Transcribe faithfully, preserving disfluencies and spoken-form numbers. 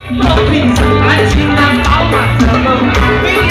作品是爱情的宝马车。